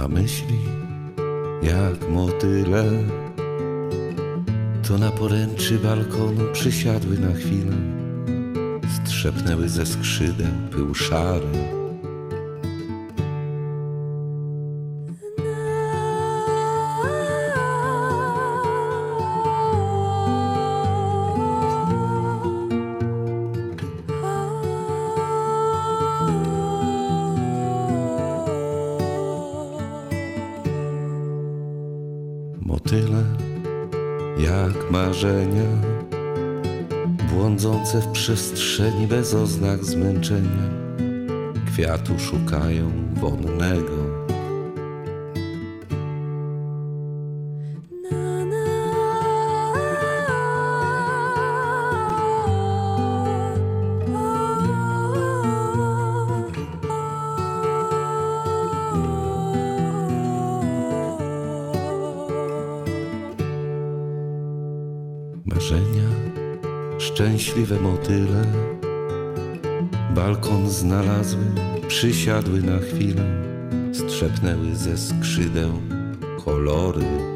a myśli jak motyle to na poręczy balkonu przysiadły na chwilę, strzepnęły ze skrzydeł pył szary. Motyle jak marzenia, błądzące w przestrzeni bez oznak zmęczenia, kwiatu szukają wonnego. Marzenia, szczęśliwe motyle, balkon znalazły, przysiadły na chwilę, strzepnęły ze skrzydeł kolory.